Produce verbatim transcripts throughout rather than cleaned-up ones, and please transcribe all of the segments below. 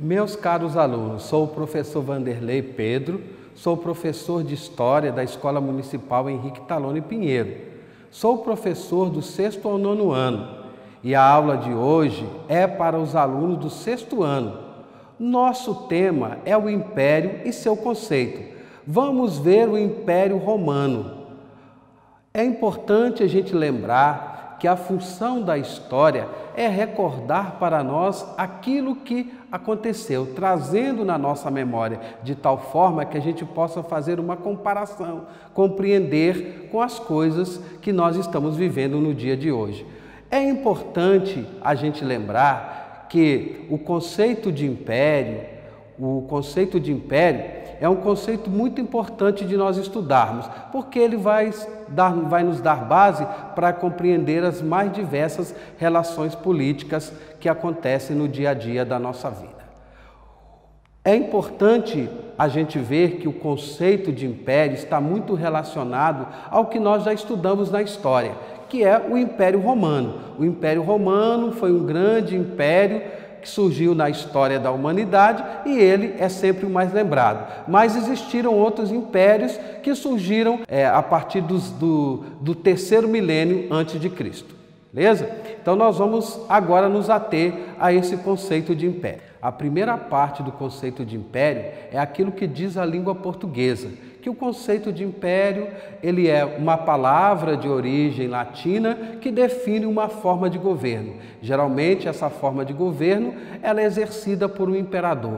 Meus caros alunos, sou o professor Vanderlei Pedro, sou professor de História da Escola Municipal Henrique Taloni Pinheiro. Sou professor do sexto ao nono ano e a aula de hoje é para os alunos do sexto ano. Nosso tema é o Império e seu conceito. Vamos ver o Império Romano. É importante a gente lembrar que a função da história é recordar para nós aquilo que aconteceu, trazendo na nossa memória, de tal forma que a gente possa fazer uma comparação, compreender com as coisas que nós estamos vivendo no dia de hoje. É importante a gente lembrar que o conceito de império, o conceito de império é um conceito muito importante de nós estudarmos, porque ele vai, dar, vai nos dar base para compreender as mais diversas relações políticas que acontecem no dia a dia da nossa vida. É importante a gente ver que o conceito de império está muito relacionado ao que nós já estudamos na história, que é o Império Romano. O Império Romano foi um grande império que surgiu na história da humanidade e ele é sempre o mais lembrado. Mas existiram outros impérios que surgiram é, a partir dos, do, do terceiro milênio antes de Cristo. Beleza? Então nós vamos agora nos ater a esse conceito de império. A primeira parte do conceito de império é aquilo que diz a língua portuguesa, que o conceito de império ele é uma palavra de origem latina que define uma forma de governo. Geralmente essa forma de governo ela é exercida por um imperador.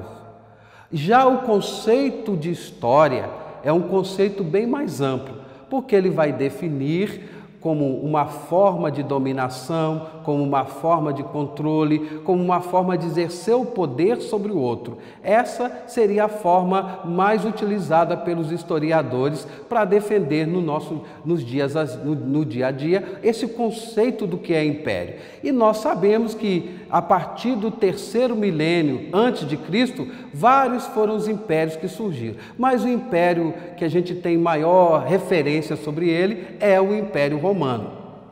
Já o conceito de história é um conceito bem mais amplo, porque ele vai definir como uma forma de dominação, como uma forma de controle, como uma forma de exercer o poder sobre o outro. Essa seria a forma mais utilizada pelos historiadores para defender no nosso, nos dias, no, no dia a dia esse conceito do que é império. E nós sabemos que a partir do terceiro milênio antes de Cristo, vários foram os impérios que surgiram. Mas o império que a gente tem maior referência sobre ele é o Império Romano.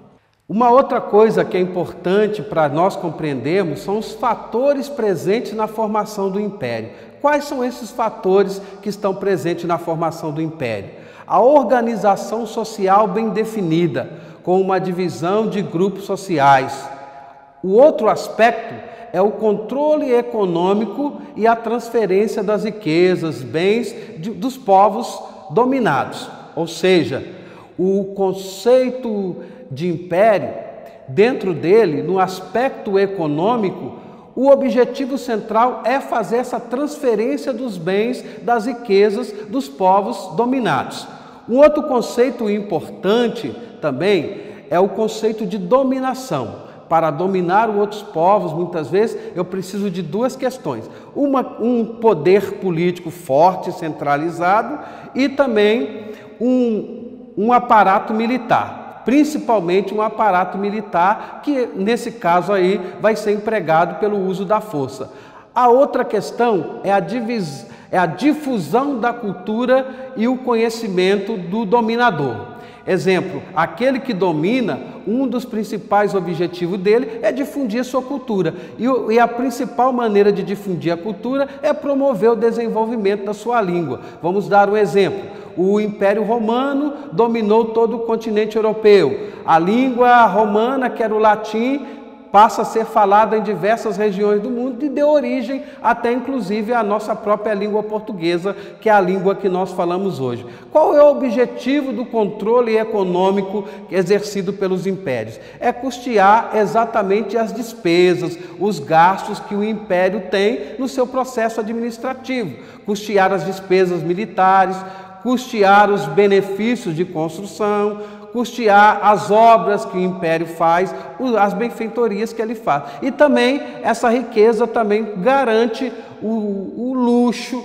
Uma outra coisa que é importante para nós compreendermos são os fatores presentes na formação do império. Quais são esses fatores que estão presentes na formação do império? A organização social bem definida, com uma divisão de grupos sociais. O outro aspecto é o controle econômico e a transferência das riquezas, bens de, dos povos dominados. Ou seja, o conceito de império, dentro dele, no aspecto econômico, o objetivo central é fazer essa transferência dos bens, das riquezas dos povos dominados. Um outro conceito importante também é o conceito de dominação. Para dominar outros povos, muitas vezes, eu preciso de duas questões. Uma, um poder político forte, centralizado, e também um, um aparato militar, principalmente um aparato militar que, nesse caso aí, vai ser empregado pelo uso da força. A outra questão é a, divis, é a difusão da cultura e o conhecimento do dominador. Exemplo, aquele que domina, um dos principais objetivos dele é difundir a sua cultura. E, e a principal maneira de difundir a cultura é promover o desenvolvimento da sua língua. Vamos dar um exemplo. O Império Romano dominou todo o continente europeu. A língua romana, que era o latim, passa a ser falada em diversas regiões do mundo e deu origem até inclusive à nossa própria língua portuguesa, que é a língua que nós falamos hoje. Qual é o objetivo do controle econômico exercido pelos impérios? É custear exatamente as despesas, os gastos que o império tem no seu processo administrativo, custear as despesas militares, custear os benefícios de construção, custear as obras que o império faz, as benfeitorias que ele faz. E também essa riqueza também garante o, o luxo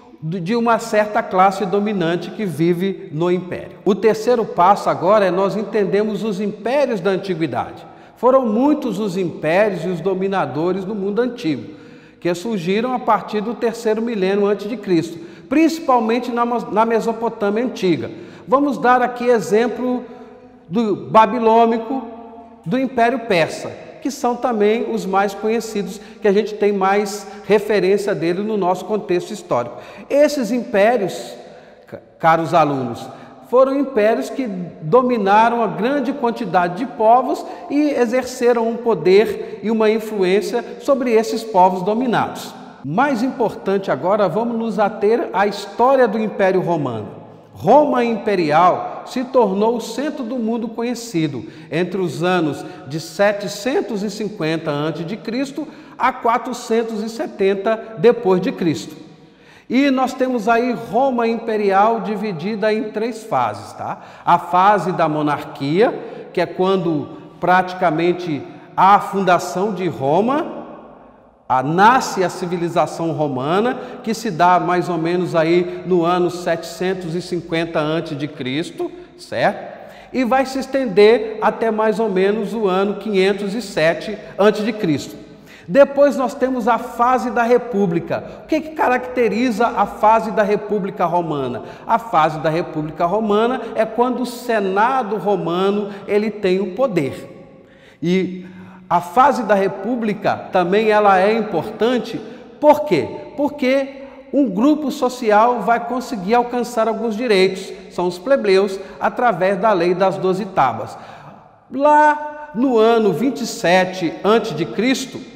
de uma certa classe dominante que vive no império. O terceiro passo agora é nós entendermos os impérios da antiguidade. Foram muitos os impérios e os dominadores no mundo antigo, que surgiram a partir do terceiro milênio antes de Cristo, principalmente na, na Mesopotâmia antiga. Vamos dar aqui exemplo do babilônico, do Império Persa, que são também os mais conhecidos, que a gente tem mais referência dele no nosso contexto histórico. Esses impérios, caros alunos, foram impérios que dominaram a grande quantidade de povos e exerceram um poder e uma influência sobre esses povos dominados. Mais importante agora, vamos nos ater à história do Império Romano. Roma Imperial se tornou o centro do mundo conhecido entre os anos de setecentos e cinquenta antes de Cristo a quatrocentos e setenta depois de Cristo. E nós temos aí Roma Imperial dividida em três fases, tá? A fase da monarquia, que é quando praticamente há a fundação de Roma, a, nasce a civilização romana, que se dá mais ou menos aí no ano setecentos e cinquenta antes de Cristo, certo? E vai se estender até mais ou menos o ano quinhentos e sete antes de Cristo. Depois nós temos a fase da República. O que, que caracteriza a fase da República Romana? A fase da República Romana é quando o Senado romano ele tem o poder. E a fase da República também ela é importante. Por quê? Porque um grupo social vai conseguir alcançar alguns direitos, são os plebeus, através da lei das doze tábuas. Lá no ano vinte e sete antes de Cristo,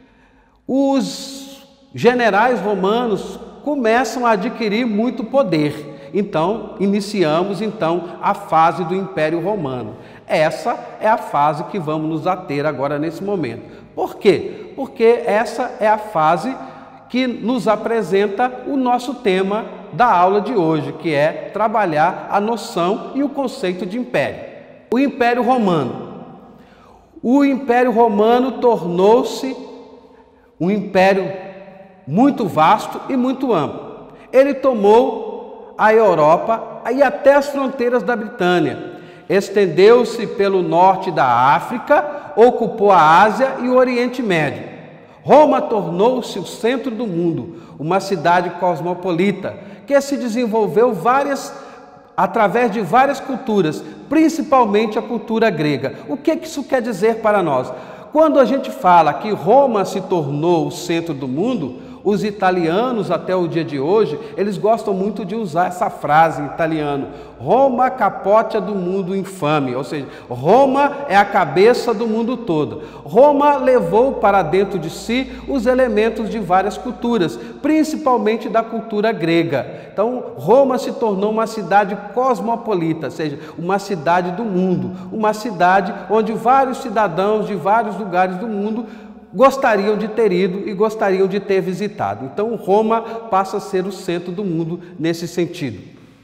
os generais romanos começam a adquirir muito poder. Então, iniciamos então a fase do Império Romano. Essa é a fase que vamos nos ater agora nesse momento. Por quê? Porque essa é a fase que nos apresenta o nosso tema da aula de hoje, que é trabalhar a noção e o conceito de império. O Império Romano. O Império Romano tornou-se um império muito vasto e muito amplo. Ele tomou a Europa e até as fronteiras da Britânia. Estendeu-se pelo norte da África, ocupou a Ásia e o Oriente Médio. Roma tornou-se o centro do mundo, uma cidade cosmopolita, que se desenvolveu várias, através de várias culturas, principalmente a cultura grega. O que isso quer dizer para nós? Quando a gente fala que Roma se tornou o centro do mundo, os italianos até o dia de hoje, eles gostam muito de usar essa frase em italiano: Roma capote do mundo infame, ou seja, Roma é a cabeça do mundo todo. Roma levou para dentro de si os elementos de várias culturas, principalmente da cultura grega. Então, Roma se tornou uma cidade cosmopolita, ou seja, uma cidade do mundo, uma cidade onde vários cidadãos de vários lugares do mundo gostariam de ter ido e gostariam de ter visitado. Então, Roma passa a ser o centro do mundo nesse sentido.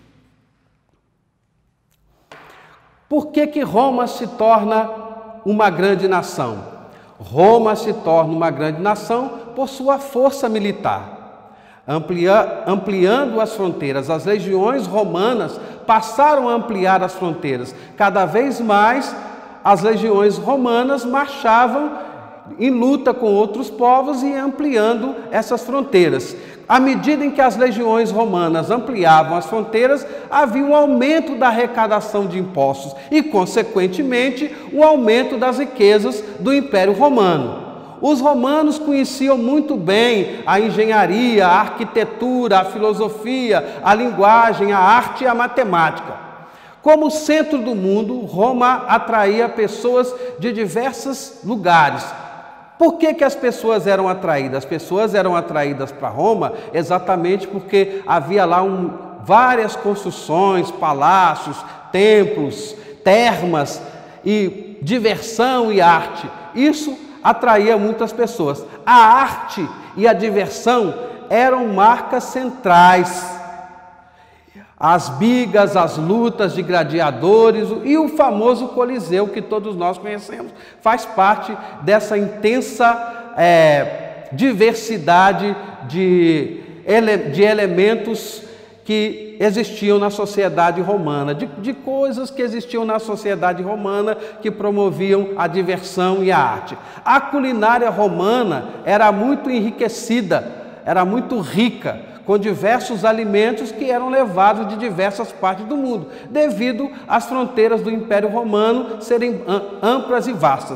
Por que que Roma se torna uma grande nação? Roma se torna uma grande nação por sua força militar, amplia, ampliando as fronteiras. As legiões romanas passaram a ampliar as fronteiras. Cada vez mais, as legiões romanas marchavam em luta com outros povos e ampliando essas fronteiras. À medida em que as legiões romanas ampliavam as fronteiras, havia um aumento da arrecadação de impostos e, consequentemente, o aumento das riquezas do Império Romano. Os romanos conheciam muito bem a engenharia, a arquitetura, a filosofia, a linguagem, a arte e a matemática. Como centro do mundo, Roma atraía pessoas de diversos lugares. Por que que as pessoas eram atraídas? As pessoas eram atraídas para Roma exatamente porque havia lá um, várias construções, palácios, templos, termas e diversão e arte. Isso atraía muitas pessoas. A arte e a diversão eram marcas centrais. As bigas, as lutas de gladiadores e o famoso Coliseu que todos nós conhecemos, faz parte dessa intensa é, diversidade de, ele, de elementos que existiam na sociedade romana, de, de coisas que existiam na sociedade romana que promoviam a diversão e a arte. A culinária romana era muito enriquecida, era muito rica, com diversos alimentos que eram levados de diversas partes do mundo, devido às fronteiras do Império Romano serem amplas e vastas.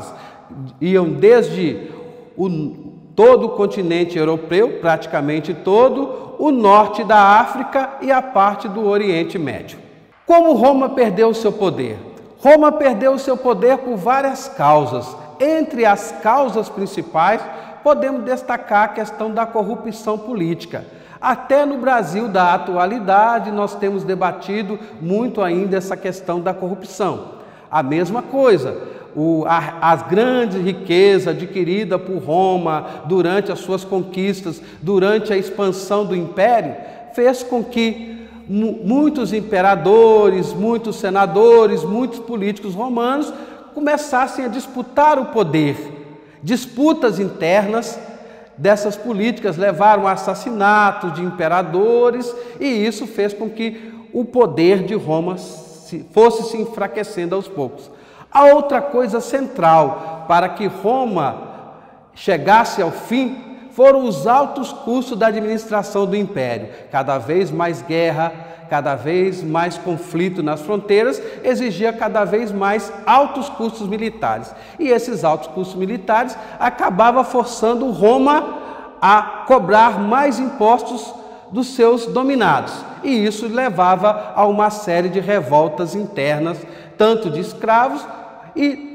iam desde o, todo o continente europeu, praticamente todo, o norte da África e a parte do Oriente Médio. Como Roma perdeu o seu poder? Roma perdeu o seu poder por várias causas. Entre as causas principais, podemos destacar a questão da corrupção política. Até no Brasil da atualidade, nós temos debatido muito ainda essa questão da corrupção. A mesma coisa, o, a, as grandes riquezas adquiridas por Roma durante as suas conquistas, durante a expansão do Império, fez com que muitos imperadores, muitos senadores, muitos políticos romanos começassem a disputar o poder. Disputas internas dessas políticas levaram a assassinatos de imperadores e isso fez com que o poder de Roma fosse se enfraquecendo aos poucos. A outra coisa central para que Roma chegasse ao fim foram os altos custos da administração do império. Cada vez mais guerra, cada vez mais conflito nas fronteiras, exigia cada vez mais altos custos militares. E esses altos custos militares acabavam forçando Roma a cobrar mais impostos dos seus dominados. E isso levava a uma série de revoltas internas, tanto de escravos e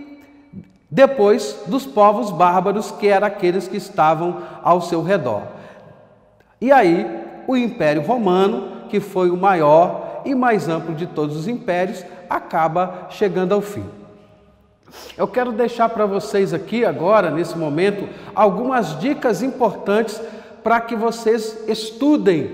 depois dos povos bárbaros, que eram aqueles que estavam ao seu redor. E aí, o Império Romano, que foi o maior e mais amplo de todos os impérios, acaba chegando ao fim. Eu quero deixar para vocês aqui agora, nesse momento, algumas dicas importantes para que vocês estudem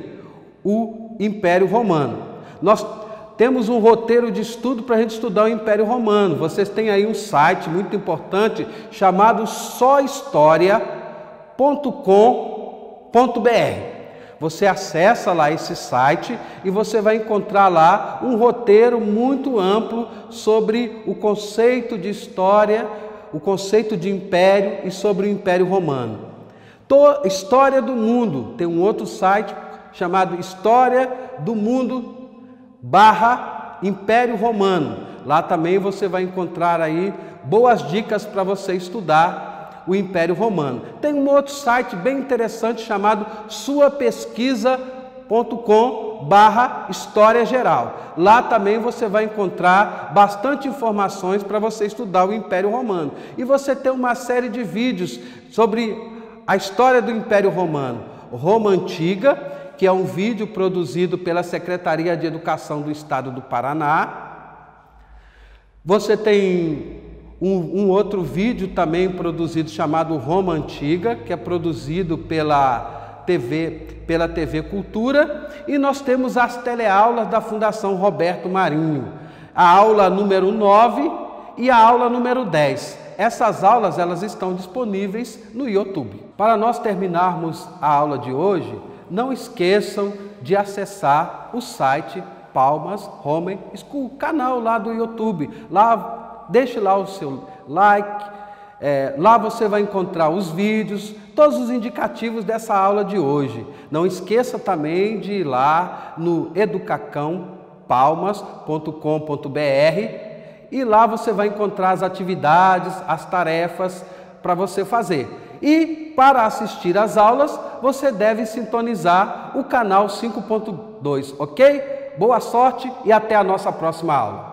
o Império Romano. Nós temos um roteiro de estudo para a gente estudar o Império Romano. Vocês têm aí um site muito importante chamado só história ponto com ponto br. Você acessa lá esse site e você vai encontrar lá um roteiro muito amplo sobre o conceito de história, o conceito de império e sobre o Império Romano. História do Mundo, tem um outro site chamado História do Mundo barra Império Romano. Lá também você vai encontrar aí boas dicas para você estudar o Império Romano. Tem um outro site bem interessante chamado sua pesquisa ponto com barra História Geral. Lá também você vai encontrar bastante informações para você estudar o Império Romano. E você tem uma série de vídeos sobre a história do Império Romano. Roma Antiga, que é um vídeo produzido pela Secretaria de Educação do Estado do Paraná. Você tem um, um outro vídeo também produzido chamado Roma Antiga, que é produzido pela T V, pela T V Cultura. E nós temos as teleaulas da Fundação Roberto Marinho, a aula número nove e a aula número dez. Essas aulas elas estão disponíveis no YouTube. Para nós terminarmos a aula de hoje, não esqueçam de acessar o site Palmas Roman School, canal lá do YouTube. Lá, deixe lá o seu like, é, lá você vai encontrar os vídeos, todos os indicativos dessa aula de hoje. Não esqueça também de ir lá no educacão palmas ponto com ponto br e lá você vai encontrar as atividades, as tarefas para você fazer. E para assistir às aulas, você deve sintonizar o canal cinco ponto dois, ok? Boa sorte e até a nossa próxima aula.